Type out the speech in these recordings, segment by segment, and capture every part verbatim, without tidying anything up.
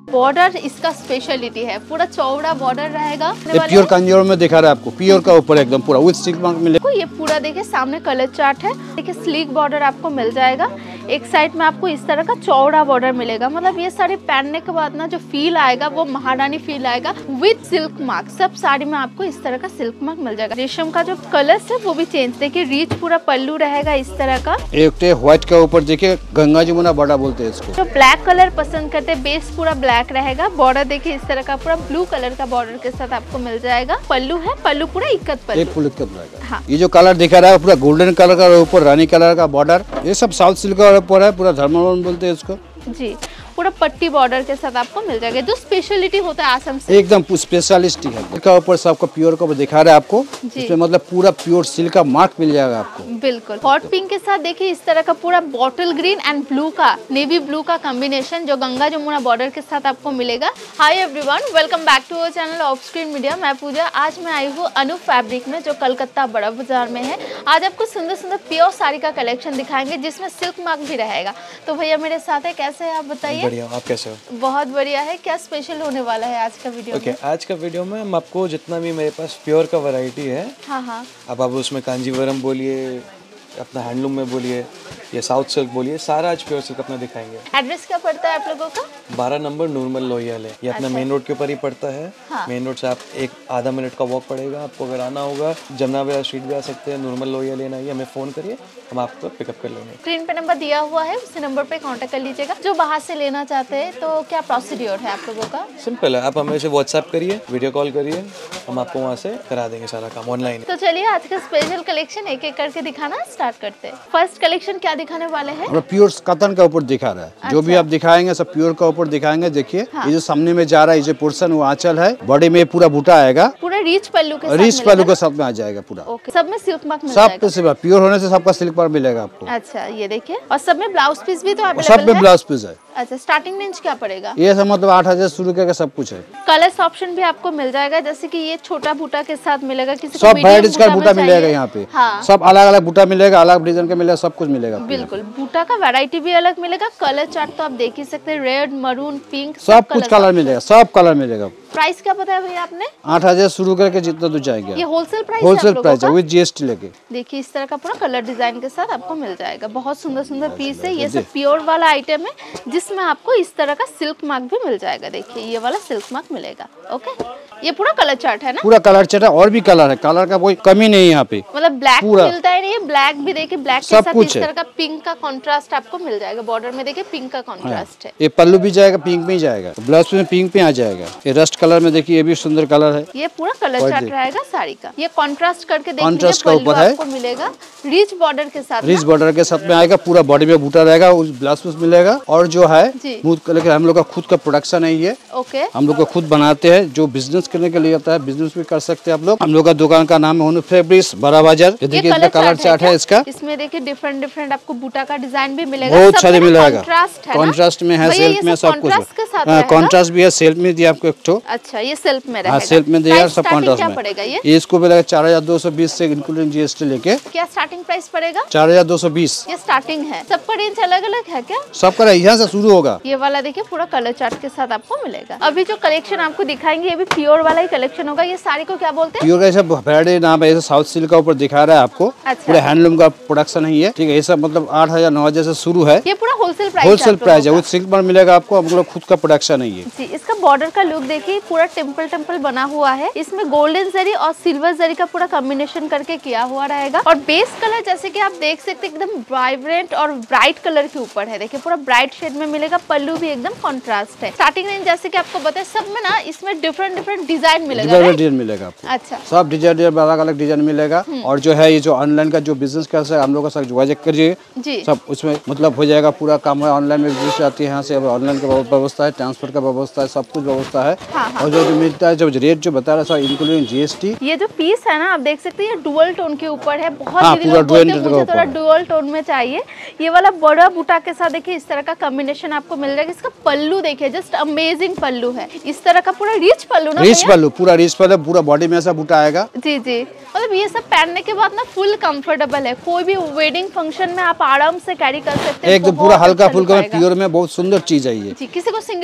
Border इसका speciality है, पूरा चौड़ा बॉर्डर रहेगा। प्योर कांजीवरम में दिखा रहा है आपको, प्योर का ऊपर एकदम पूरा विद सिल्क मार्क मिलेगा। ये पूरा देखिए सामने कलर चार्ट है, देखिए स्लीक बॉर्डर आपको मिल जाएगा। एक साइड में आपको इस तरह का चौड़ा बॉर्डर मिलेगा। मतलब ये साड़ी पहनने के बाद ना जो फील आएगा वो महारानी फील आएगा विद सिल्क मार्क। सब साड़ी में आपको इस तरह का सिल्क मार्क मिल जाएगा। रेशम का जो कलर्स है वो भी चेंज, देखिए रीच पूरा पल्लू रहेगा इस तरह का। एक व्हाइट के ऊपर देखिए गंगा जमुना बड़ा बोलते हैं इसको। जो ब्लैक कलर पसंद करते हैं बेस पूरा ब्लैक रहेगा। बॉर्डर देखिए इस तरह का पूरा ब्लू कलर का बॉर्डर के साथ आपको मिल जाएगा। पल्लू है, पल्लू पूरा इक्कत पल्लू, एक फुल इक्कत रहेगा। हाँ। ये जो कलर दिखा रहा है पूरा गोल्डन कलर का, ऊपर रानी कलर का बॉर्डर, ये सब साउथ सिल्क का ऊपर है, पूरा धर्मावरम बोलते हैं इसको जी। पूरा पट्टी बॉर्डर के साथ आपको मिल जाएगा। जो स्पेशलिटी होता है आसम से एकदम स्पेशलिस्ट है। इसका ऊपर सबका प्योर का दिखा रहा है आपको, इसमें मतलब पूरा प्योर सिल्क का मार्क मिल जाएगा आपको। बिल्कुल हॉट पिंक के साथ देखिए इस तरह का पूरा बॉटल ग्रीन एंड ब्लू का, नेवी ब्लू का कॉम्बिनेशन जो गंगा जमुना बॉर्डर के साथ आपको मिलेगा। Hi everyone, welcome back to our channel of screen media. मैं पूजा, आज मैं आई हूँ अनु फैब्रिक में जो कलकत्ता बड़ा बाजार में है। आज आपको सुंदर सुंदर प्योर साड़ी का कलेक्शन दिखाएंगे जिसमें सिल्क मार्क भी रहेगा। तो भैया मेरे साथ है, कैसे है आप बताइए? बढ़िया, आप कैसे हो? बहुत बढ़िया है। क्या स्पेशल होने वाला है आज का वीडियो okay, में? आज का वीडियो में हम आपको जितना भी मेरे पास प्योर का वैरायटी है, हाँ हाँ, अब आप उसमें कांजीवरम बोलिए, अपना हैंडलूम में बोलिए या साउथ सिल्क बोलिए, सारा आज प्योर सिल्क अपना दिखाएंगे। एड्रेस क्या पड़ता है आप लोगों का? बारह नंबर नूरमल लोहियाल है। ये अपना अच्छा। मेन रोड के ऊपर ही पड़ता है। हाँ। मेन रोड से आप एक आधा मिनट का वॉक पड़ेगा आपको। अगर आना होगा जमुना विहार स्ट्रीट भी आ सकते हैं, नूरमल लोहियाल लेना है, हमें फोन करिए, हम आपको पिकअप कर लेंगे। स्क्रीन पे नंबर दिया हुआ है, उसी नंबर पे कांटेक्ट कर लीजिएगा। जो बाहर से लेना चाहते हैं तो क्या प्रोसीड्योर है आप लोगों का? सिंपल है, आप हमें से व्हाट्सएप करिए, वीडियो कॉल करिए, हम आपको वहाँ से करा देंगे सारा काम ऑनलाइन। तो चलिए आज का स्पेशल कलेक्शन एक एक करके दिखाना स्टार्ट करते हैं। फर्स्ट कलेक्शन क्या दिखाने वाले हैं? प्योर कॉटन का ऊपर दिखा रहा है। अच्छा। जो भी आप दिखाएंगे सब प्योर का ऊपर दिखाएंगे। देखिए हाँ। ये जो सामने में जा रहा है, ये जो पोर्शन वो आंचल है, बॉडी में पूरा बूटा आएगा, पूरा रिच पल्लू के साथ रिच पल्लू के साथ में आ जाएगा पूरा। ओके। सब में सिल्क मार्क मिल सब जाएगा। सब प्योर होने से सबका सिल्क मार्क मिलेगा आपको। अच्छा ये देखिए, और सब में ब्लाउज पीस भी तो अवेलेबल सब में है? ब्लाउज पीस है। अच्छा, स्टार्टिंग रेंज क्या पड़ेगा? ये सब मतलब आठ हजार शुरू करके सब कुछ है। कलर्स ऑप्शन भी आपको मिल जाएगा, जैसे कि ये छोटा बूटा के साथ मिलेगा, किसी सब वैरायटीज का बूटा मिलेगा यहाँ पे। हाँ। सब अलग अलग बूटा मिलेगा, अलग डिजाइन का मिलेगा, सब कुछ मिलेगा। बिल्कुल, बूटा का वैरायटी भी अलग मिलेगा। कलर चार्ट तो आप देख ही सकते हैं, रेड, मरून, पिंक, सब कुछ कलर मिलेगा, सब कलर मिलेगा। प्राइस क्या बताया भैया आपने? आठ हजार शुरू करके जितना दूर जाएंगे। ये होलसेल प्राइस होलसेल प्राइस है विद जीएसटी लेके। देखिए इस तरह का पूरा कलर डिजाइन के साथ आपको मिल जाएगा। बहुत सुंदर सुंदर पीस है। ये सब प्योर वाला आइटम है जिसमें आपको इस तरह का सिल्क मार्क भी मिल जाएगा। देखिए ये वाला सिल्क मार्क मिलेगा। ओके, ये पूरा कलर चार्ट है ना? पूरा कलर चार्ट है, और भी कलर है, कलर का कोई कमी नहीं है यहाँ पे। मतलब ब्लैक मिलता है नहीं है, ब्लैक भी देखिए, ब्लैक के साथ इस तरह का पिंक का कॉन्ट्रास्ट आपको मिल जाएगा। बॉर्डर में देखिए पिंक का कॉन्ट्रास्ट है। ये पल्लू भी जाएगा पिंक में ही जाएगा, ब्लाउज में पिंक में आ जाएगा। ये रस्ट कलर में देखिए, ये भी सुंदर कलर है। ये पूरा कलर चार्ट रहेगा साड़ी का। ये कॉन्ट्रास्ट करके देखिए, कॉन्ट्रास्ट का ऊपर है, आपको मिलेगा रिच बॉर्डर के साथ। रिच बॉर्डर के साथ में आएगा, पूरा बॉडी में बूटा रहेगा, उस ब्लाउज पीस मिलेगा। और जो है स्मूथ कलर के, हम लोग का खुद का प्रोडक्शन है ये। ओके, हम लोग को खुद बनाते हैं। जो बिजनेस करने के लिए आता है बिजनेस भी कर सकते हैं आप लोग। हम लोग का दुकान का नाम है अनु फैब्रिक्स बड़ा बाजार। ये देखिए इसका कलर चार्ट है इसका। इसमें देखिए डिफरेंट डिफरेंट आपको बूटा का डिजाइन भी मिलेगा। बहुत सारे मिलेगा, कॉन्ट्रास्ट में है, सेल्फ में सब कुछ है। कॉन्ट्रास्ट भी है, सेल्फ में दिया आपको एक ठो। अच्छा, ये सेल्फ में रहेगा। हाँ, सेल्फ में दिया सब कॉन्ट्रास्ट में। पड़ेगा ये? इसको मिलेगा चार हजार दो सौ बीस से इंक्लूडिंग जीएसटी लेके। क्या स्टार्टिंग प्राइस पड़ेगा? चार हजार दो सौ बीस ये स्टार्टिंग है। सबका रेंज अलग अलग है क्या? सबका यहाँ से शुरू होगा। ये वाला देखिए पूरा कलर चार्ट के साथ आपको मिलेगा। अभी जो कलेक्शन आपको दिखाएंगे ये भी प्योर वाला ही कलेक्शन होगा। ये साड़ी को क्या बोलते हैं? प्योर का सब वैरायटी नाम है, साउथ सिल्क का ऊपर दिखा रहा है आपको। अच्छा। पूरा हैंडलूम का प्रोडक्शन है ये, ठीक है। ये सब मतलब आठ हजार नौ हजार से शुरू है। ये पूरा होलसेल प्राइस होलसेल प्राइस है, वो सिल्क मार्क मिलेगा आपको। हम लोग खुद का प्रोडक्शन है ये जी। इसका बॉर्डर का लुक देखिए, पूरा टेम्पल टेम्पल बना हुआ है। इसमें गोल्डन जरी और सिल्वर जरी का पूरा कॉम्बिनेशन करके किया हुआ रहेगा। और बेस कलर जैसे कि आप देख सकते हैं एकदम वाइब्रेंट और ब्राइट कलर के ऊपर है। देखिए पूरा ब्राइट शेड में मिलेगा। पल्लू भी एकदम कॉन्ट्रास्ट है। स्टार्टिंग रेंज जैसे कि आपको बताया, सब में ना इसमें डिफरेंट डिफरेंट डिजाइन मिलेगा। डिजाइन मिलेगा आपको। अच्छा, सब डिजाइन अलग अलग डिजाइन मिलेगा। और जो है ये जो ऑनलाइन का जो बिजनेस कर सकते हैं हम लोग का सब जोगाजोग करिए जी। सब उसमें मतलब हो जाएगा पूरा काम है। ऑनलाइन में बिजनेस आती है, यहाँ से ऑनलाइन का व्यवस्था है, ट्रांसफर का व्यवस्था है, सब कुछ व्यवस्था है। हाँ हाँ। और जो मिलता है जो रेट जो बता रहा है इंक्लूडिंग जीएसटी। ये जो पीस है ना आप देख सकते हैं, ये डुअल टोन के ऊपर है। बहुत हाँ, पूरा थोड़ा डुअल टोन में चाहिए। ये वाला बड़ा बूटा के साथ देखिए इस तरह का कॉम्बिनेशन आपको मिल जाएगा। इसका पल्लू देखिए, जस्ट अमेजिंग पल्लू है। इस तरह का पूरा रिच पल्लू ना, रिच पल्लू, पूरा रिच पल्लू, पूरा बॉडी में ऐसा बूटा आएगा। जी जी, मतलब ये सब पहनने के बाद ना फुल कंफर्टेबल है। कोई भी वेडिंग फंक्शन में आप आराम से कैरी कर सकते हैं। एकदम पूरा हल्का फुल्का प्योर में बहुत सुंदर चीज है ये। जी, किसी को सिंगल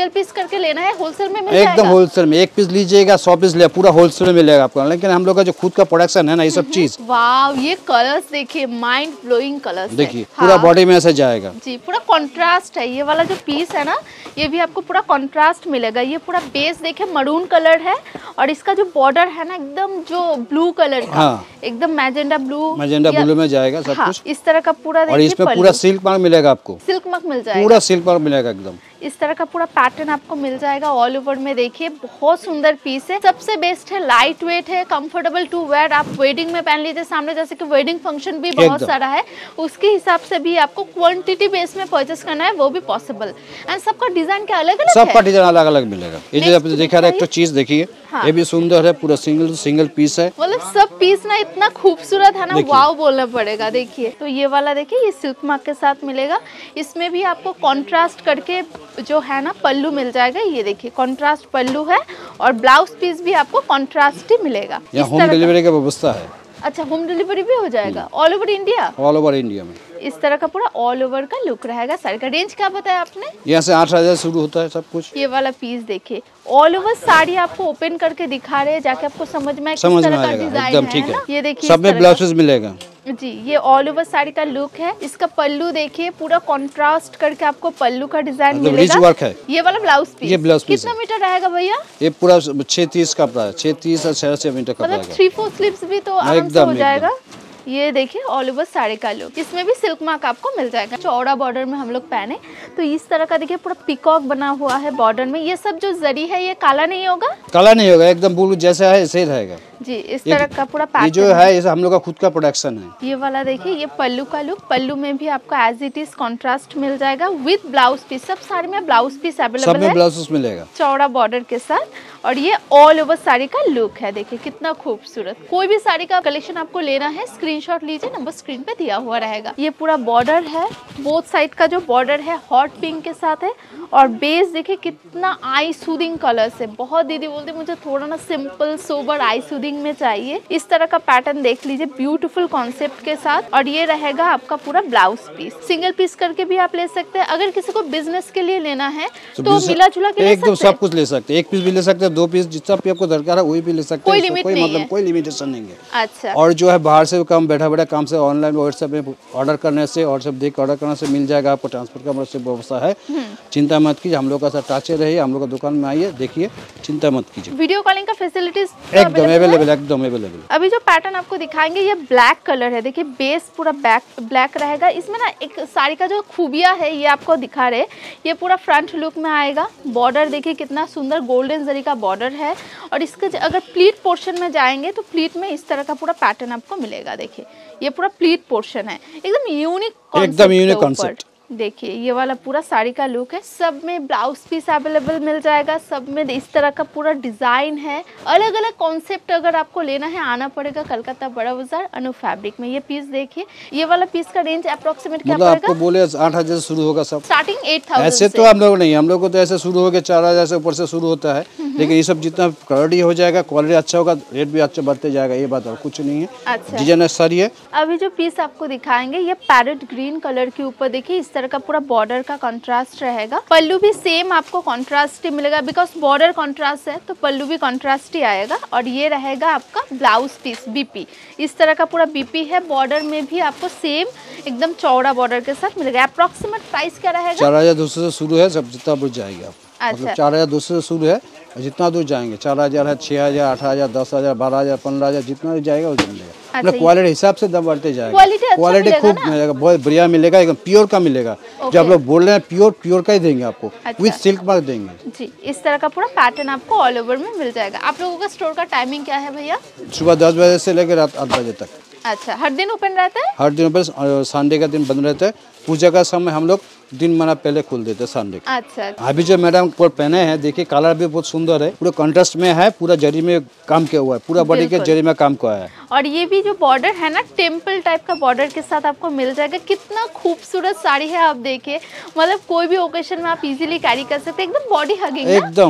सिंगल पीस करके लेना है होलसेल में मिल जाएगा? एकदम होलसेल में, एक पीस लीजिएगा सौ पीस ले, पूरा होलसेल में मिलेगा आपको। लेकिन हम लोग का जो खुद का प्रोडक्शन है ना, ये सब चीज। वाव, ये कलर्स देखिए, माइंड ब्लोइंग कलर्स देखिए, पूरा बॉडी में ऐसे जाएगा जी, पूरा कंट्रास्ट है। ये वाला जो पीस है ना, ये भी आपको पूरा कंट्रास्ट मिलेगा। ये पूरा बेस देखिए मरून कलर है और इसका जो बॉर्डर है ना एकदम जो ब्लू कलर का, हाँ। एकदम मैजेंडा ब्लू, मैजेंडा ब्लू में जाएगा सब हाँ, कुछ इस तरह का पूरा। और इसमें पूरा सिल्क मार्क मिलेगा आपको, सिल्क मार्क मिल जाएगा, पूरा सिल्क मार्क मिलेगा एकदम। इस तरह का पूरा पैटर्न आपको मिल जाएगा ऑल ओवर में। देखिए बहुत सुंदर पीस है, सबसे बेस्ट है, लाइट वेट है, कंफर्टेबल टू वेयर। आप वेडिंग में पहन लीजिए सामने, जैसे कि वेडिंग फंक्शन भी बहुत सारा है, उसके हिसाब से भी आपको क्वांटिटी बेस में परचेस करना है वो भी पॉसिबल। एंड सबका डिजाइन क्या अलग अलग है, सबका डिजाइन अलग अलग मिलेगा। ये जो आप दिखा रहे हैं एक तो चीज देखिए, ये भी सुंदर है, पूरा सिंगल सिंगल पीस है। मतलब सब पीस ना इतना खूबसूरत है ना, वाव बोलना पड़ेगा। देखिए तो ये वाला देखिए, ये सिल्क मार्क के साथ मिलेगा। इसमें भी आपको कॉन्ट्रास्ट करके जो है ना पल्लू मिल जाएगा। ये देखिए कॉन्ट्रास्ट पल्लू है और ब्लाउज पीस भी आपको कॉन्ट्रास्ट ही मिलेगा। यहाँ होम डिलीवरी का व्यवस्था है। अच्छा, होम डिलीवरी भी हो जाएगा all over India? All over India में इस तरह का पूरा ऑल ओवर का लुक रहेगा। साड़ी का रेंज क्या बताया आपने? यहाँ से आठ हजार शुरू होता है सब कुछ। ये वाला पीस देखिए, ऑल ओवर साड़ी आपको ओपन करके दिखा रहे हैं, जाके आपको समझ में समझ में आएगा एकदम ठीक है। ये देखिए सब में ब्लाउज मिलेगा जी। ये ऑल ओवर साड़ी का लुक है। इसका पल्लू देखिए, पूरा कंट्रास्ट करके आपको पल्लू का डिजाइन मिलेगा। वर्क है। ये वाला ब्लाउज पीस, ये ब्लाउज पीस कितना मीटर रहेगा भैया? ये पूरा छह तीस का है, छह तीस और छह छह मीटर का मतलब थ्री फोर स्लीव्स भी तो आराम से हो जाएगा। ये देखिए ऑल ओवर साड़ी का लुक, इसमें भी सिल्क मार्क आपको मिल जाएगा। चौड़ा बॉर्डर में हम लोग पहने तो इस तरह का देखिए पूरा पिकॉक बना हुआ है बॉर्डर में। ये सब जो जरी है ये काला नहीं होगा? काला नहीं होगा, एकदम ब्लू जैसा है ऐसे ही रहेगा जी। इस तरह का पूरा पैटर्न, ये जो है ये हम लोग का खुद का प्रोडक्शन है। ये वाला देखिए, ये पल्लू का लुक, पल्लू में भी आपको एज इट इज कॉन्ट्रास्ट मिल जाएगा विद ब्लाउज पीस। सब साड़ी में ब्लाउज पीस अवेलेबल है, सब में ब्लाउज पीस मिलेगा चौड़ा बॉर्डर के साथ। और ये ऑल ओवर साड़ी का लुक है, देखिए कितना खूबसूरत। कोई भी साड़ी का कलेक्शन आपको लेना है स्क्रीनशॉट लीजिए, नंबर स्क्रीन पे दिया हुआ रहेगा। ये पूरा बॉर्डर है, बोथ साइड का जो बॉर्डर है हॉट पिंक के साथ है और बेस देखिए कितना आई सूदिंग कलर से। बहुत दीदी बोलते मुझे थोड़ा ना सिंपल सोबर आई सूदिंग में चाहिए। इस तरह का पैटर्न देख लीजिए, ब्यूटीफुल कॉन्सेप्ट के साथ। और ये रहेगा आपका पूरा ब्लाउज पीस, सिंगल पीस करके भी आप ले सकते हैं। अगर किसी को बिजनेस के लिए लेना है तो, तो मिला जुला के ले सकते हैं, सब कुछ ले सकते हैं। एक पीस भी ले सकते हैं, दो पीस, जितना भी आपको दरकार है वही भी ले सकते हैं। कोई लिमिट नहीं मतलब है, कोई लिमिटेशन नहीं है। अच्छा। और जो है बाहर से काम, बैठा बैठा काम से ऑनलाइन व्हाट्सएप में ऑर्डर करने से और सब देख ऑर्डर करने से मिल जाएगा आपको। ट्रांसपोर्ट का व्यवस्था है, चिंता मत कीजिए। हम लोग का साथ टाचे रहिए, हम लोग का दुकान में आइए, देखिए, चिंता मत कीजिए। वीडियो कॉलिंग का फैसिलिटीज एकदम अवेलेबल, एकदम अवेलेबल। अभी जो पैटर्न आपको दिखाएंगे ये ब्लैक कलर है, देखिए बेस पूरा बैक ब्लैक रहेगा। इसमें ना एक साड़ी का जो खूबिया है ये आपको दिखा रहे, ये पूरा फ्रंट लुक में आएगा। बॉर्डर देखिए कितना सुंदर गोल्डन जरी का बॉर्डर है और इसके अगर प्लीट पोर्शन में जाएंगे तो प्लीट में इस तरह का पूरा पैटर्न आपको मिलेगा। देखिए ये पूरा प्लीट पोर्शन है, एकदम यूनिक, एकदम यूनिक कॉन्सेप्ट। देखिए ये वाला पूरा साड़ी का लुक है। सब में ब्लाउज पीस अवेलेबल मिल जाएगा, सब में इस तरह का पूरा डिजाइन है। अलग अलग कॉन्सेप्ट अगर आपको लेना है आना पड़ेगा कलकत्ता बड़ा बाजार अनु फैब्रिक में। ये पीस देखिए, ये वाला पीस का रेंज अप्रोक्सीमेट क्या मतलब पड़ेगा? आपको बोले आठ हजार से शुरू होगा, सब स्टार्टिंग एट थाउजेंड ऐसे तो हम लोग नहीं, हम लोग को तो ऐसे शुरू हो गया चार हजार से ऊपर से शुरू होता है। लेकिन ये सब जितना क्वालिटी हो जाएगा, क्वालिटी अच्छा होगा, रेट भी अच्छा बढ़ते जाएगा, ये बात और कुछ नहीं है। अच्छा, डिजाइन सारी है। अभी जो पीस आपको दिखाएंगे ये पैरेट ग्रीन कलर के ऊपर देखिए इस तरह का पूरा बॉर्डर का कंट्रास्ट रहेगा। पल्लू भी सेम आपको कंट्रास्ट ही मिलेगा, बिकॉज बॉर्डर कंट्रास्ट है तो पल्लू भी कंट्रास्ट ही आएगा। और ये रहेगा आपका ब्लाउज पीस बीपी, इस तरह का पूरा बीपी है। बॉर्डर में भी आपको सेम एकदम चौड़ा बॉर्डर के साथ मिलेगा। अप्रोक्सीमेट प्राइस क्या रहेगा? चार हजार दो सौ से शुरू है, सब जितना दूर जाएगा। अच्छा। मतलब चार हजार दो सौ से शुरू है और जितना दूर जाएंगे, चार हजार है, छह हजार, आठ हजार, दस हजार, बारह हजार, पंद्रह हजार, जितना जाएगा वो मिलेगा। अच्छा, क्वालिटी हिसाब से दम बढ़ते जाएगा। क्वालिटी अच्छा क्वालिटी खूब मिलेगा, बहुत बढ़िया मिलेगा, एकदम प्योर का मिलेगा। जो आप लोग बोल रहे हैं प्योर, प्योर का ही देंगे आपको। अच्छा। विद सिल्क मार्क देंगे जी। इस तरह का पूरा पैटर्न आपको ऑल ओवर में मिल जाएगा। आप लोगों का स्टोर का टाइमिंग क्या है भैया? सुबह दस बजे से लेकर रात आठ बजे तक। अच्छा, हर दिन ओपन रहता है? हर दिन ओपन, संडे का दिन बंद रहता है। पूजा का समय हम लोग दिन मना पहले खोल देते हैं संडे। अच्छा, अच्छा। अभी जो मैडम को पहने हैं देखिए, कलर भी बहुत सुंदर है, पूरा कंट्रास्ट में है, पूरा जरी में काम किया हुआ है, पूरा बॉडी के जरी में काम किया है। और ये भी जो बॉर्डर है ना टेम्पल टाइप का बॉर्डर के साथ आपको मिल जाएगा। कितना खूबसूरत साड़ी है, आप देखिए, मतलब कोई भी ओकेशन में आप इजीली कैरी कर सकते हैं, एकदम बॉडी हगिंग। एकदम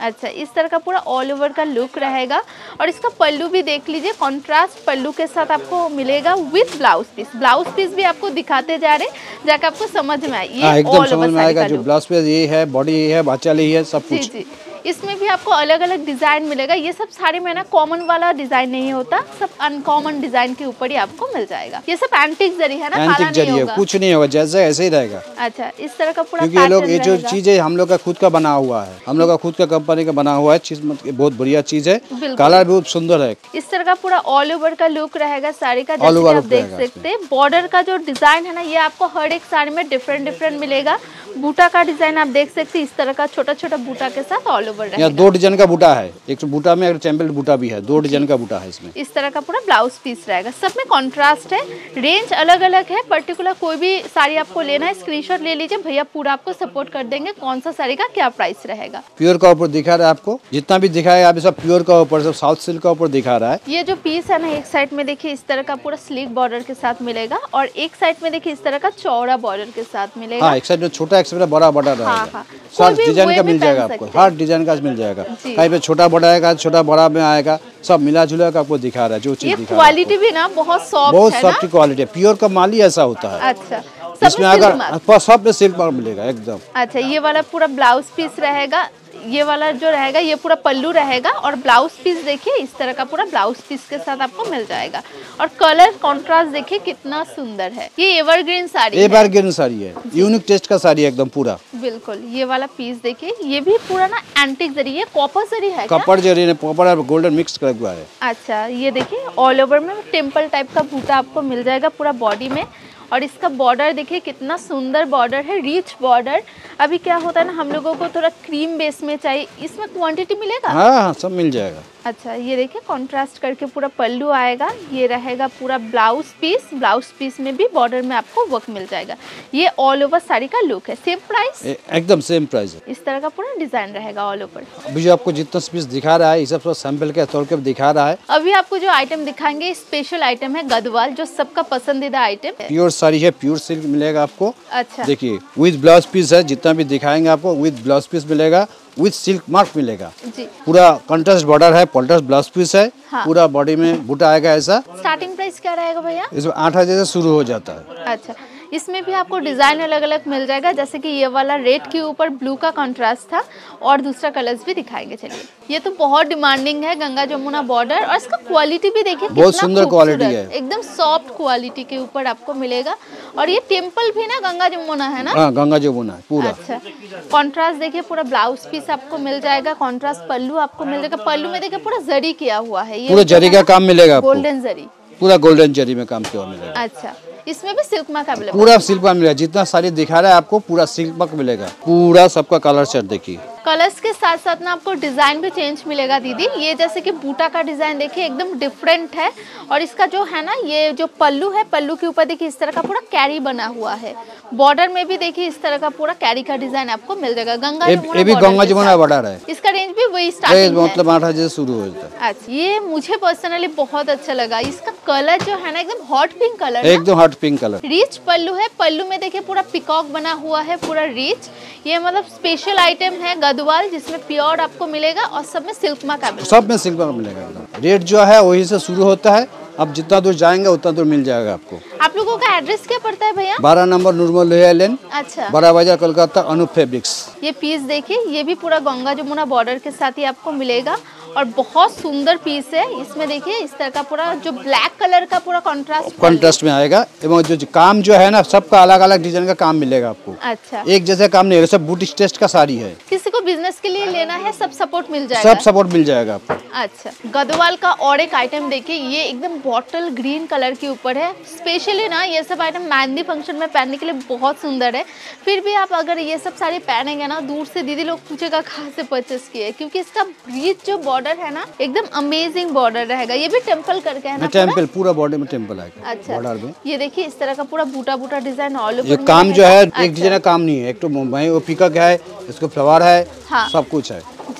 अच्छा, इस तरह का पूरा ऑल ओवर का लुक रहेगा और इसका पल्लू भी देख लीजिए, कॉन्ट्रास्ट पल्लू के साथ आपको मिलेगा with blouse piece. Blouse piece भी आपको दिखाते जा रहे हैं जाके आपको समझ में आए। ये एकदम समझ में आएगा, जो ब्लाउज पीस ये है, बॉडी ये है, बाचा ये है, सब कुछ। जी, इसमें भी आपको अलग अलग डिजाइन मिलेगा। ये सब साड़ी में ना कॉमन वाला डिजाइन नहीं होता, सब अनकॉमन डिजाइन के ऊपर ही आपको मिल जाएगा। ये सब एंटिक जरी है ना, एंटिक जरी है, कुछ नहीं होगा, जैसे ऐसे ही रहेगा। अच्छा, इस तरह का पूरा क्योंकि ये लोग ये जो चीजें हम लोग का खुद का बना हुआ है, हम लोग का खुद का कंपनी का बना हुआ है चीज, बहुत बढ़िया चीज है, कलर बहुत सुंदर है। इस तरह का पूरा ऑल ओवर का लुक रहेगा साड़ी का, जैसे आप देख सकते हैं। बॉर्डर का जो डिजाइन है ना, ये आपको हर एक साड़ी में डिफरेंट डिफरेंट मिलेगा। बूटा का डिजाइन आप देख सकते हैं, इस तरह का छोटा छोटा बूटा के साथ ऑल ओवर रहेगा। दो डिजाइन का बूटा है, एक बूटा में टेम्पल बूटा भी है, दो डिजाइन का बूटा है इसमें। इस तरह का पूरा ब्लाउज पीस रहेगा, सब में कॉन्ट्रास्ट है। रेंज अलग अलग है, पर्टिकुलर कोई भी साड़ी आपको लेना है स्क्रीनशॉट ले लीजिए, भैया पूरा आपको सपोर्ट कर देंगे कौन सा साड़ी का क्या प्राइस रहेगा। प्योर का ऊपर दिखा रहा है आपको, जितना भी दिखाया अभी सब प्योर का ऊपर, सब साउथ सिल्क का ऊपर दिखा रहा है। ये जो पीस है ना, एक साइड में देखिए इस तरह का पूरा स्लीक बॉर्डर के साथ मिलेगा और एक साइड में देखिए इस तरह का चौड़ा बॉर्डर के साथ मिलेगा। हाँ, एक साइड में छोटा, एक साइड में बड़ा बॉर्डर रहेगा। हाँ, सब डिजाइन का मिल जाएगा आपको, हर डिजाइन का मिल जाएगा। कहीं पे छोटा बड़ा आएगा, छोटा बड़ा में आएगा, सब मिला जुला का आपको दिखा रहा है। जो चीज दिखा क्वालिटी भी ना बहुत सॉफ्ट बहुत सॉफ्ट क्वालिटी है, प्योर का माल ही ऐसा होता है। अच्छा, इसमें अगर सब में सिल्क मार्क मिलेगा एकदम। अच्छा, ये वाला पूरा ब्लाउज पीस रहेगा, ये वाला जो रहेगा ये पूरा पल्लू रहेगा और ब्लाउज पीस देखिए इस तरह का पूरा ब्लाउज पीस के साथ आपको मिल जाएगा। और कलर कॉन्ट्रास्ट देखिए कितना सुंदर है। ये एवरग्रीन साड़ी है, एवरग्रीन साड़ी है, यूनिक टेस्ट का साड़ी है एकदम पूरा। बिल्कुल, ये वाला पीस देखिए, ये भी पूरा ना एंटिक जरी है, कॉपर जरी है, कॉपर जरी ने कॉपर और गोल्डन मिक्स कर हुआ है। अच्छा, ये देखिए ऑल ओवर में टेम्पल टाइप का बूटा आपको मिल जाएगा पूरा बॉडी में। और इसका बॉर्डर देखिए कितना सुंदर बॉर्डर है, रिच बॉर्डर। अभी क्या होता है ना, हम लोगों को थोड़ा क्रीम बेस में चाहिए, इसमें क्वांटिटी मिलेगा। हाँ हाँ, सब मिल जाएगा। अच्छा, ये देखिए कॉन्ट्रास्ट करके पूरा पल्लू आएगा, ये रहेगा पूरा ब्लाउज पीस। ब्लाउज पीस में भी बॉर्डर में आपको वर्क मिल जाएगा। ये ऑल ओवर साड़ी का लुक है। सेम प्राइस, एकदम सेम प्राइस है। इस तरह का पूरा डिजाइन रहेगा ऑल ओवर। अभी जो आपको जितना पीस दिखा रहा है, ये सब सैंपल के तौर पर दिखा रहा है। अभी आपको जो आइटम दिखाएंगे स्पेशल आइटम है गदवाल, जो सबका पसंदीदा आइटम है। प्योर साड़ी है, प्योर सिल्क मिलेगा आपको। अच्छा, देखिए विद ब्लाउज पीस है, जितना भी दिखाएंगे आपको विद ब्लाउज पीस मिलेगा, विद सिल्क मार्क मिलेगा जी। पूरा कंट्रास्ट बॉर्डर है, कॉन्ट्रास्ट ब्लाउज पीस है। हाँ। पूरा बॉडी में बूटा आएगा ऐसा। स्टार्टिंग प्राइस क्या रहेगा भैया? इसमें आठ हजार से शुरू हो जाता है। अच्छा, इसमें भी आपको डिजाइन अलग अलग मिल जाएगा, जैसे कि ये वाला रेड के ऊपर ब्लू का कंट्रास्ट था और दूसरा कलर्स भी दिखाएंगे। चलिए, ये तो बहुत डिमांडिंग है गंगा जमुना बॉर्डर और इसका क्वालिटी भी देखिए बहुत सुंदर क्वालिटी है, एकदम सॉफ्ट क्वालिटी के ऊपर आपको मिलेगा। और ये टेम्पल भी ना गंगा जमुना है ना? हाँ, गंगा जमुना है पूरा। अच्छा, कॉन्ट्रास्ट देखिए पूरा ब्लाउज पीस आपको मिल जाएगा, कॉन्ट्रास्ट पल्लू आपको मिल जाएगा। पल्लू में देखिए पूरा जरी किया हुआ है, ये पूरा जरी का काम मिलेगा, गोल्डन जरी, पूरा गोल्डन जरी में काम किया मिलेगा। अच्छा, इसमें भी सिल्क मार्क अवेलेबल, पूरा सिल्क मार्क मिलेगा। जितना साड़ी दिखा रहा है आपको पूरा सिल्क मार्क मिलेगा, पूरा सबका कलर सेट देखिए। कलर्स के साथ साथ ना आपको डिजाइन भी चेंज मिलेगा दीदी। ये जैसे कि बूटा का डिजाइन देखिए एकदम डिफरेंट है और इसका जो है ना, ये जो पल्लू है, पल्लू के ऊपर देखिए इस तरह का पूरा कैरी बना हुआ है। बॉर्डर में भी देखिए इस तरह का पूरा कैरी का डिजाइन आपको मिल जाएगा। गंगा जमुना, ये भी गंगा जमुना बॉर्डर है। इसका रेंज भी वही स्टार्टिंग है, मतलब आठ हजार से शुरू हो जाता है। अच्छा, ये मुझे पर्सनली बहुत अच्छा लगा। इसका कलर जो है ना एकदम हॉट पिंक कलर, एकदम hot pink colour. Rich pallu है, पल्लू में देखिए पूरा पिकॉक बना हुआ है, पूरा रिच। ये मतलब स्पेशल आइटम है गदवाल, जिसमें प्योर आपको मिलेगा और सब में सिल्क मार्क अवेलेबल, सब में सिल्क मार्क मिलेगा। रेट जो है वही से शुरू होता है, अब जितना दूर जाएंगे उतना दूर मिल जाएगा आपको। आप लोगों का एड्रेस क्या पड़ता है भैया? बारह नंबर नूरमल लोहिया लेन, अच्छा, बड़ा बाजार कोलकाता, अनूप फैब्रिक्स। ये पीस देखिए, ये भी पूरा गंगा जमुना बॉर्डर के साथ ही आपको मिलेगा और बहुत सुंदर पीस है। इसमें देखिए इस तरह का पूरा जो ब्लैक कलर का पूरा कॉन्ट्रास्ट कॉन्ट्रास्ट में आएगा एवं जो काम जो है ना, सबका अलग अलग डिजाइन का काम मिलेगा आपको। अच्छा, एक जैसे काम नहीं है, सब बूटी टेस्ट का साड़ी है। किसी को बिजनेस के लिए लेना है, सब सपोर्ट मिल जाएगा, सब सपोर्ट मिल जाएगा आपको। अच्छा, गदवाल का और एक आइटम देखिए, ये एकदम बॉटल ग्रीन कलर के ऊपर है। स्पेशली ना ये सब आइटम मेहंदी फंक्शन में पहनने के लिए बहुत सुंदर है। फिर भी आप अगर ये सब साड़ी पहनेंगे ना, दूर से दीदी लोग पूछेगा कहाँ से परचेस किए, क्योंकि इसका ब्रीच जो बॉर्डर है ना, एकदम अमेजिंग बॉर्डर रहेगा। ये भी टेम्पल करके है ना, टेम्पल पूरा बॉडी में टेम्पल आएगा। अच्छा, बॉर्डर में ये देखिए इस तरह का पूरा बूटा बूटा डिजाइन ऑल ओवर। ये काम जो है एक डिजाइन का काम नहीं है, एक तो वो पिकॉक है, इसको फ्लावर है, हाँ। सब कुछ है।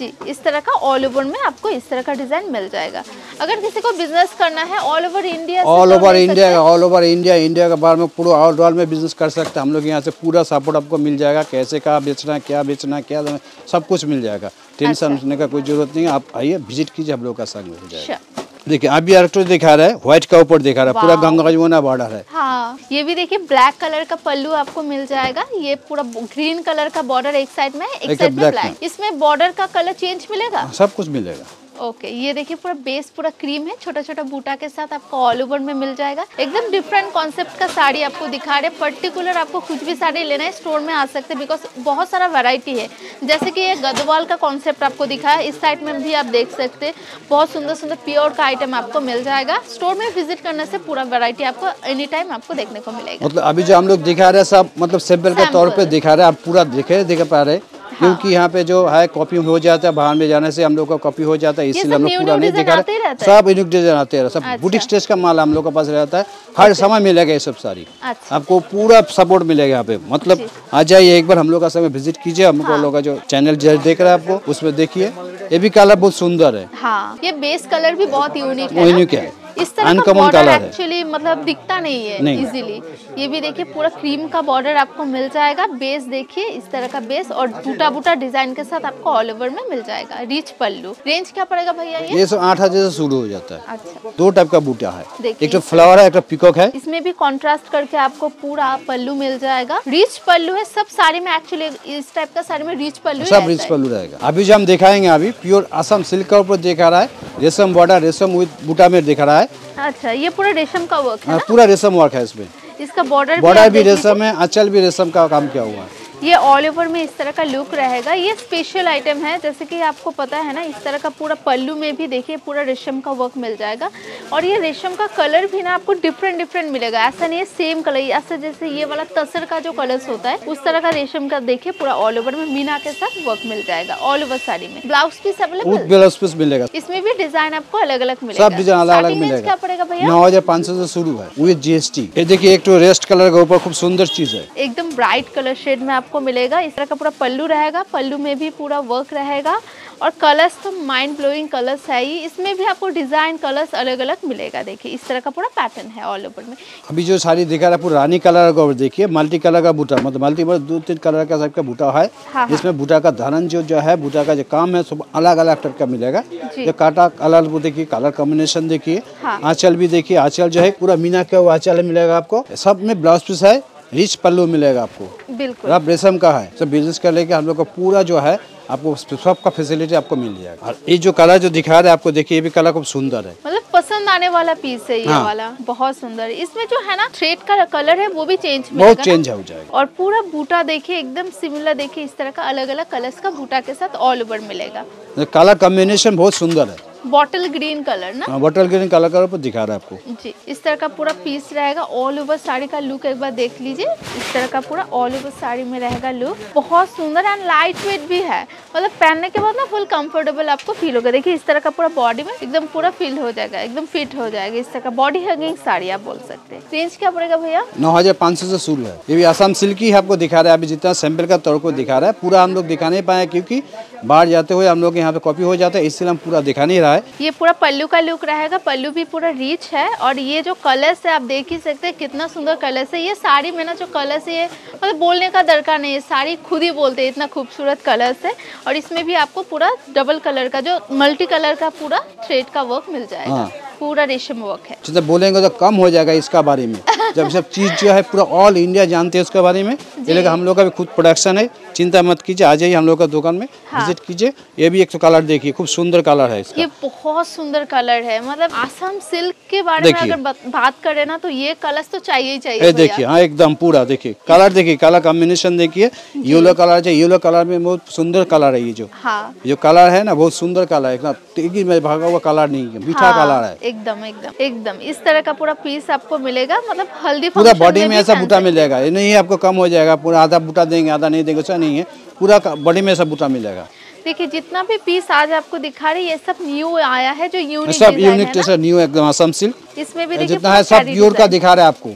जी, इस तरह का ऑल ओवर में आपको इस तरह का डिजाइन मिल जाएगा। अगर किसी को बिजनेस करना है all over India, all over India all over India India के बारे में पूरा ऑल में बिजनेस कर सकते हैं हम लोग। यहाँ से पूरा सपोर्ट आपको मिल जाएगा, कैसे कहाँ बेचना है, क्या बेचना है, क्या सब कुछ मिल जाएगा। टेंशन लेने का कोई जरूरत नहीं है, आप आइए विजिट कीजिए, हम लोग का संग हो जाएगा। देखिए अभी इलेक्ट्रो दिखा रहा है, व्हाइट का ऊपर दिखा रहा है, पूरा गंगा जमुना बॉर्डर है। हाँ, ये भी देखिए ब्लैक कलर का पल्लू आपको मिल जाएगा। ये पूरा ग्रीन कलर का बॉर्डर एक साइड में, एक साइड में ब्लैक। इसमें बॉर्डर का कलर चेंज मिलेगा, सब कुछ मिलेगा। ओके okay, ये देखिए पूरा बेस पूरा क्रीम है, छोटा छोटा बूटा के साथ आपको ऑल ओवर में मिल जाएगा। एकदम डिफरेंट कॉन्सेप्ट का साड़ी आपको दिखा रहे हैं। पर्टिकुलर आपको कुछ भी साड़ी लेना है स्टोर में आ सकते हैं, बिकॉज बहुत सारा वैरायटी है। जैसे कि ये गदवाल का कॉन्सेप्ट आपको दिखा है, इस साइड में भी आप देख सकते हैं। बहुत सुंदर सुंदर प्योर का आइटम आपको मिल जाएगा। स्टोर में विजिट करने से पूरा वैरायटी आपको एनी टाइम आपको देखने को मिलेगा। मतलब अभी जो हम लोग दिखा रहे हैं सब मतलब सैंपल के तौर पे दिखा रहे हैं, आप पूरा दिखे दिखा पा रहे हैं। हाँ। क्योंकि यहाँ पे जो है कॉपी हो जाता है, बाहर में जाने से हम लोग का कॉपी हो जाता है, इसलिए हम लोग पूरा नहीं दिखा रहे। सब यूनिक डिजाइन आते हैं, सब बुटीक स्टेज का माल हम लोग के पास रहता है। हर समय मिलेगा ये सब साड़ी। अच्छा। आपको पूरा सपोर्ट मिलेगा यहाँ पे। मतलब आ जाइए एक बार हम लोग का समय विजिट कीजिए। हम हाँ। लोग का जो चैनल देख रहा है आपको, उसमें देखिए ये भी कलर बहुत सुंदर है। हाँ, ये बेस कलर भी बहुत यूनिक है। यूनिक है, इस तरह का बॉर्डर एक्चुअली मतलब दिखता नहीं है इजीली। ये भी देखिए पूरा क्रीम का बॉर्डर आपको मिल जाएगा। बेस देखिए इस तरह का बेस और बूटा बूटा डिजाइन के साथ आपको ऑल ओवर में मिल जाएगा। रिच पल्लू। रेंज क्या पड़ेगा भैया? ये ये सब आठ हजार से शुरू हो जाता है। अच्छा। दो टाइप का बूटा है, एक तो फ्लावर है, एक तो पिकॉक है। इसमें भी कॉन्ट्रास्ट करके आपको पूरा पल्लू मिल जाएगा। रिच पल्लू है सब साड़ी में। एक्चुअली इस टाइप का साड़ी में रिच पल्लू सब रिच पल्लू रहेगा। अभी जो हम दिखाएंगे अभी प्योर असम सिल्क का ऊपर दिखा रहा है, रेशम बॉर्डर रेशम विद बूटा में दिखा रहा है। अच्छा, ये पूरा रेशम का वर्क है ना? पूरा रेशम वर्क है इसमें। इसका बॉर्डर बॉर्डर भी रेशम है, आंचल भी रेशम का काम किया हुआ है। ये ऑल ओवर में इस तरह का लुक रहेगा। ये स्पेशल आइटम है, जैसे कि आपको पता है ना, इस तरह का पूरा पल्लू में भी देखिए पूरा रेशम का वर्क मिल जाएगा। और ये रेशम का कलर भी ना आपको डिफरेंट डिफरेंट मिलेगा। ऐसा नहीं है सेम कलर, ऐसा जैसे ये वाला तसर का जो कलर्स होता है उस तरह का रेशम का देखिए पूरा ऑल ओवर में मीना के साथ वर्क मिल जाएगा ऑल ओवर साड़ी में। Blouse piece available, blouse piece मिलेगा। इसमें भी डिजाइन आपको अलग अलग मिलेगा, सब डिजाइन अलग अलग मिलेगा। क्या पड़ेगा भैया? नौ हजार पाँच सौ से शुरू है विद जीएसटी। ये देखिए एक तो रेस्ट कलर के ऊपर खूब सुंदर चीज है, एकदम ब्राइट कलर शेड में आपको मिलेगा। इस तरह का पूरा पल्लू रहेगा, पल्लू में भी पूरा वर्क रहेगा। और कलर्स तो माइंड ब्लोइंग कलर्स है ही। इसमें भी आपको डिजाइन कलर्स अलग अलग मिलेगा। देखिए इस तरह का पूरा पैटर्न है ऑल ओवर में। अभी जो साड़ी दिखा रहा है पूरा रानी कलर का, देखिए मल्टी कलर का बूटा, मतलब मल्टी दो तीन कलर का टाइप का बूटा है। हाँ, इसमें बूटा का धारण जो जो है, बूटा का जो काम है सब अलग अलग टाइप का मिलेगा। जो काटा कलर वो देखिए, कलर कॉम्बिनेशन देखिए। आंचल भी देखिए, आंचल जो है पूरा मीना का आंचल मिलेगा आपको। सब में ब्लाउज पीस है, रिच पल्लू मिलेगा आपको। बिल्कुल आप रेशम का है, सब बिजनेस कर लेके हम लोग को पूरा जो है आपको सब का फैसिलिटी आपको मिल जाएगा। और ये जो कलर जो दिखा रहे हैं आपको, देखिए ये भी कलर खूब सुंदर है, मतलब पसंद आने वाला पीस है ये। हाँ। वाला बहुत सुंदर है। इसमें जो है ना थ्रेड का कलर है वो भी चेंज बहुत चेंज हो जाएगा। और पूरा बूटा देखिए एकदम सिमिलर, देखिए इस तरह का अलग अलग कलर्स का बूटा के साथ ऑल ओवर मिलेगा। कलर कॉम्बिनेशन बहुत सुंदर है। बॉटल ग्रीन कलर ना? बॉटल ग्रीन कलर का ऊपर दिखा रहा है आपको जी। इस तरह का पूरा पीस रहेगा ऑल ओवर साड़ी का लुक एक बार देख लीजिए। इस तरह का पूरा ऑल ओवर साड़ी में रहेगा लुक, बहुत सुंदर एंड लाइट वेट भी है। मतलब पहनने के बाद ना फुल कंफर्टेबल आपको फील होगा। देखिए इस तरह का पूरा बॉडी में एकदम पूरा फील हो जाएगा, एकदम फिट हो जाएगा। इस तरह का बॉडी हगिंग साड़ी आप बोल सकते हैं। रेंज क्या पड़ेगा भैया? नौ हजार पाँच सौ से शुरू है। ये भी असम सिल्क ही आपको दिखा रहा है। अभी जितना सैंपल का तौर को दिखा रहा है, पूरा हम लोग दिखा नहीं पाए क्योंकि बाहर जाते हुए हम लोग यहाँ पे कॉपी हो जाता है, इसलिए हम पूरा दिखा नहीं रहा है। ये पूरा पल्लू का लुक रहेगा, पल्लू भी पूरा रिच है। और ये जो कलर्स है आप देख ही सकते हैं कितना सुंदर कलर्स है। ये साड़ी में ना जो कलर्स है, ये मतलब बोलने का दरकार नहीं है, साड़ी खुद ही बोलते हैं, इतना खूबसूरत कलर्स है। और इसमें भी आपको पूरा डबल कलर का जो मल्टी कलर का पूरा थ्रेड का वर्क मिल जाएगा। हाँ। पूरा रेशम वर्क है। जब बोलेंगे तो कम हो जाएगा इसका बारे में। जब सब चीज जो है पूरा ऑल इंडिया जानते हैं उसके बारे में। ये हम लोग का भी खुद प्रोडक्शन है, चिंता मत कीजिए, आ जाइए हम लोग का दुकान में। हाँ। विजिट कीजिए। ये भी एक तो कलर देखिए, खूब सुंदर कलर है इसका। ये बहुत सुंदर कलर है। मतलब आसाम सिल्क के बारे में अगर बात करें ना तो ये कलर तो चाहिए ही चाहिए। देखिए हाँ एकदम पूरा देखिए कलर, देखिए कलर कॉम्बिनेशन देखिए। येलो कलर है, येलो कलर में बहुत सुंदर कलर है। ये जो हाँ। जो कलर है ना बहुत सुंदर कलर है, एकदम में भागा हुआ कलर नहीं है, मीठा कलर है एकदम एकदम एकदम। इस तरह का पूरा पीस आपको मिलेगा। मतलब हल्दी पूरा बॉडी में ऐसा बूटा मिलेगा। ये नहीं आपको कम हो जाएगा, पूरा आधा बूटा देंगे आधा नहीं देंगे, ऐसा नहीं है, पूरा बॉडी में ऐसा बूटा मिलेगा। देखिए जितना भी पीस आज आपको दिखा रही है, ये सब न्यू आया है, जो यूनिक सब यूनिक न्यू एकदम असम सिल्क। इसमें भी देखिए जितना है सब प्योर का दिखा रहा है आपको।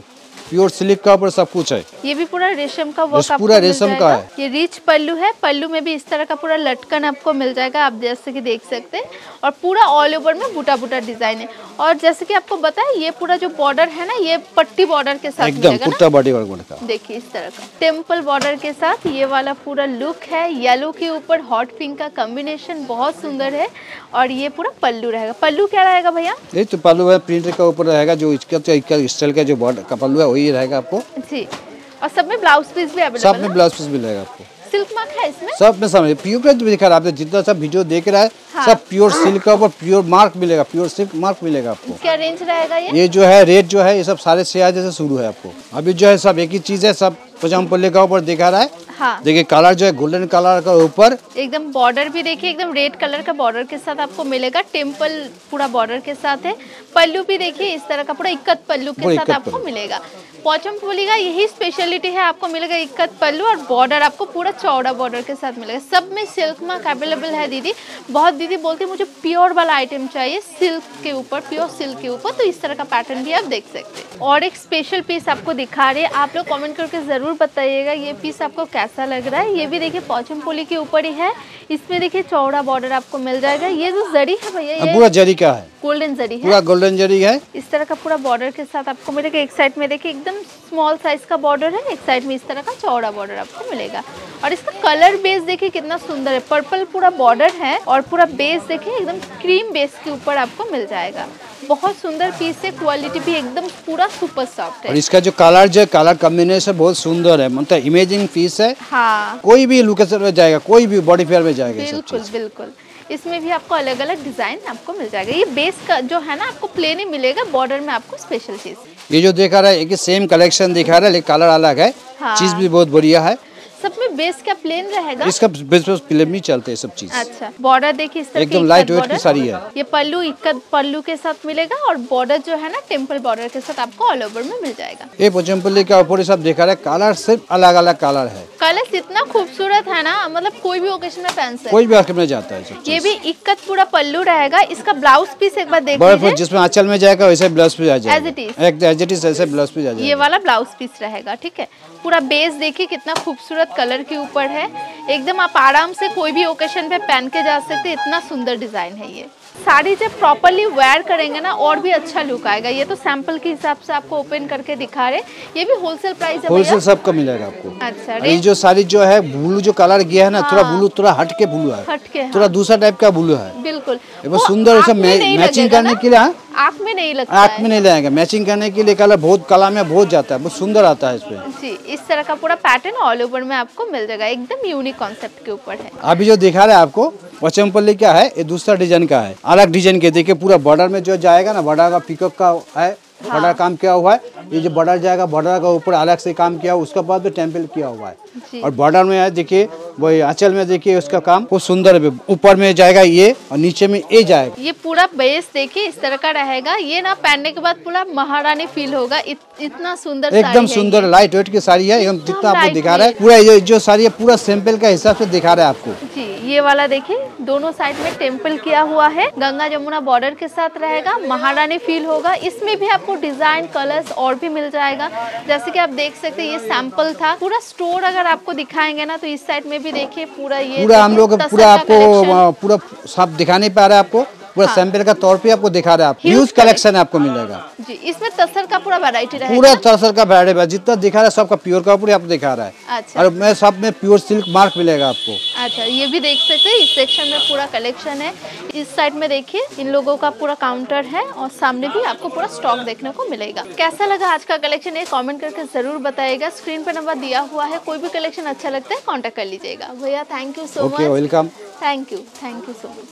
प्योर सिल्क का ऊपर सब कुछ है। ये भी पूरा रेशम का वर्क आपको पूरा रेशम का है। ये रिच पल्लू है, पल्लू में भी इस तरह का पूरा लटकन आपको मिल जाएगा, आप जैसे कि देख सकते हैं। और पूरा ऑल ओवर में बूटा बूटा डिजाइन है। और जैसे कि आपको बताया ये पूरा जो बॉर्डर है ना, ये पट्टी बॉर्डर के साथ एकदम कुर्ता बॉडी वर्क का। देखिए इस तरह का टेम्पल बॉर्डर के साथ ये वाला पूरा लुक है। येलो के ऊपर हॉट पिंक का कॉम्बिनेशन बहुत सुंदर है। और ये पूरा पल्लू रहेगा। पल्लू क्या रहेगा भैया? ये तो पल्लू है, प्रिंट का ऊपर रहेगा, जो इसका स्टाइल का जो बॉर्डर का पल्लू है वही रहेगा आपको जी। और सब में ब्लाउज पीस भी अवेलेबल सब में ब्लाउज पीस मिलेगा आपको। सिल्क मार्क है इसमें सब में समझ प्योर का जो दिखा रहा है, आपने जितना सब वीडियो देख रहा है हाँ। सब प्योर सिल्क का ऊपर प्योर मार्क मिलेगा, प्योर सिल्क मार्क मिलेगा आपको। क्या रेंज रहेगा ये? ये जो है रेट जो है ये सब साढ़े छह हजार से शुरू है आपको। अभी जो है सब एक ही चीज है, सब पजामा पल्ले का ऊपर दिखा रहा है हाँ। देखिए कलर जो है गोल्डन कलर का ऊपर एकदम बॉर्डर भी देखिए एकदम रेड कलर का बॉर्डर के साथ आपको मिलेगा। टेम्पल पूरा बॉर्डर के साथ है। पल्लू भी देखिए इस तरह का पूरा इक्कत पल्लू के साथ आपको मिलेगा। पोचमपल्ली का यही स्पेशलिटी है, आपको मिलेगा इक्कत पल्लू और बॉर्डर आपको पूरा चौड़ा बॉर्डर के साथ मिलेगा। सब में सिल्क मार्क अवेलेबल है दीदी। बहुत दीदी बोलती है मुझे प्योर वाला आइटम चाहिए सिल्क के ऊपर, प्योर सिल्क के ऊपर, तो इस तरह का पैटर्न भी आप देख सकते हैं। और एक स्पेशल पीस आपको दिखा रहे हैं, आप लोग कमेंट करके जरूर बताइएगा ये पीस आपको कैसा लग रहा है। ये भी देखिए पोचमपल्ली के ऊपर ही है। इसमें देखिए चौड़ा बॉर्डर आपको मिल जाएगा। ये जो जरी है भैया ये पूरा जरी का है, गोल्डन जरी है, पूरा गोल्डन जरी है। इस तरह का पूरा बॉर्डर के साथ आपको मिलेगा। एक साइड में देखिए एकदम स्मॉल साइज का बॉर्डर है, एक साइड में इस तरह का चौड़ा बॉर्डर आपको मिलेगा। और इसका कलर बेस देखिए कितना सुंदर है, पर्पल पूरा बॉर्डर है और पूरा बेस देखिए एकदम क्रीम बेस के ऊपर आपको मिल जाएगा। बहुत सुंदर पीस है, क्वालिटी भी एकदम पूरा सुपर सॉफ्ट है। और इसका जो कलर जो कलर कॉम्बिनेशन बहुत सुंदर है, मतलब इमेजिंग पीस है हाँ। कोई भी लोकेशन में जाएगा, कोई भी बॉडी फेयर में जाएगा। बिल्कुल बिल्कुल। इसमें भी आपको अलग अलग डिजाइन आपको मिल जाएगा। ये बेस का जो है ना आपको प्लेन ही मिलेगा, बॉर्डर में आपको स्पेशल चीज। ये जो दिखा रहा है एक सेम कलेक्शन दिखा रहा है लेकिन कलर अलग है हाँ। चीज भी बहुत बढ़िया है। सब में बेस क्या प्लेन रहेगा? इसका बेस बेस प्लेन ही चलते हैं सब चीज। अच्छा बॉर्डर देखिए इस तरह एकदम लाइट वेट की साड़ी है। ये पल्लू इक्कत पल्लू के साथ मिलेगा और बॉर्डर जो है ना टेम्पल बॉर्डर के साथ आपको ऑल ओवर में मिल जाएगा। ये पोचमपल्ली का ऊपर सब दिखा रहा है, कलर सिर्फ अलग अलग कलर है। कलर इतना खूबसूरत है ना, मतलब कोई भी ओकेजन में पहन सकते, कोई भी ओकेजन में जाता है। ये भी इक्कत पूरा पल्लू रहेगा। इसका ब्लाउज पीस एक बार देख लीजिए, जिसमें आंचल में जाएगा वैसे ब्लाउज पीस आ जाएगा। As it is as it is ऐसे ब्लाउज पीस आ जाएगा। ये वाला ब्लाउज पीस रहेगा ठीक है। पूरा बेस देखिए कितना खूबसूरत कलर के ऊपर है, एकदम आप आराम से कोई भी ओकेशन पे पहन के जा सकते हैं, इतना सुंदर डिजाइन है। ये साड़ी जब प्रॉपर्ली वेयर करेंगे ना और भी अच्छा लुक आएगा। ये तो सैंपल के हिसाब से आपको ओपन करके दिखा रहे। ये भी होलसेल प्राइस है? होलसेल सबका मिलेगा आपको। अच्छा ये जो साड़ी जो है ब्लू जो कलर गया है ना हाँ। थोड़ा ब्लू थोड़ा हट के ब्लू है, हट के थोड़ा दूसरा टाइप का ब्लू है। बिल्कुल बहुत सुंदर है, मैचिंग करने के लिए आँख में नहीं लगता, आँख में नहीं लगेगा। मैचिंग करने के लिए कलर बहुत कला में बहुत जाता है, बहुत सुंदर आता है इसमें जी। इस तरह का पूरा पैटर्न ऑल ओवर में आपको मिल जाएगा, एकदम यूनिक कॉन्सेप्ट के ऊपर है। अभी जो दिखा रहा है आपको पोचमपल्ली क्या है, ये दूसरा डिजाइन का है, अलग डिजाइन के। देखिए पूरा बॉर्डर में जो जाएगा ना, बॉर्डर का पिकअप का है, बॉर्डर हाँ। काम किया हुआ है। ये जो बॉर्डर जाएगा बॉर्डर का ऊपर अलग से काम किया, उसके बाद तो टेम्पल किया हुआ है। और बॉर्डर में है देखिए वही आंचल में देखिए उसका काम बहुत सुंदर है। ऊपर में जाएगा ये और नीचे में ये जाएगा। ये पूरा बेस देखिए इस तरह का रहेगा। ये ना पहनने के बाद पूरा महारानी फील होगा। इत, इतना सुंदर एकदम सुंदर लाइट वेट की साड़ी है। एकदम जितना आपको दिखा रहा है पूरा ये जो साड़ी है पूरा सैंपल का हिसाब से दिखा रहा है आपको जी। ये वाला देखिए दोनों साइड में टेम्पल किया हुआ है, गंगा जमुना बॉर्डर के साथ रहेगा, महारानी फील होगा। इसमें भी आपको डिजाइन कलर्स और भी मिल जाएगा। जैसे कि आप देख सकते हैं ये सैंपल था। पूरा स्टोर अगर आपको दिखाएंगे ना तो इस साइड में भी देखिए पूरा ये पूरा हम लोग पूरा आपको पूरा सब दिखा नहीं पा रहा है आपको, पूरा सैंपल का तौर पे आपको दिखा रहा है। आपको ह्यूज कलेक्शन आपको मिलेगा जी। इसमें तसर का पूरा वैरायटी रहेगा, पूरा तसर का वैरायटी है। जितना दिखा रहा है सबका प्योर का पूरा आपको दिखा रहा है। अच्छा। और मैं सब में प्योर सिल्क मार्क मिलेगा आपको। अच्छा ये भी देख सकते हैं, इस सेक्शन में पूरा कलेक्शन है। इस साइड में देखिए इन लोगों का पूरा काउंटर है और सामने भी आपको पूरा स्टॉक देखने को मिलेगा। कैसा लगा आज का कलेक्शन ये कमेंट करके जरूर बताइएगा। स्क्रीन पर नंबर दिया हुआ है, कोई भी कलेक्शन अच्छा लगता है कांटेक्ट कर लीजिएगा। भैया thank you so much. Welcome. Thank you thank you so much.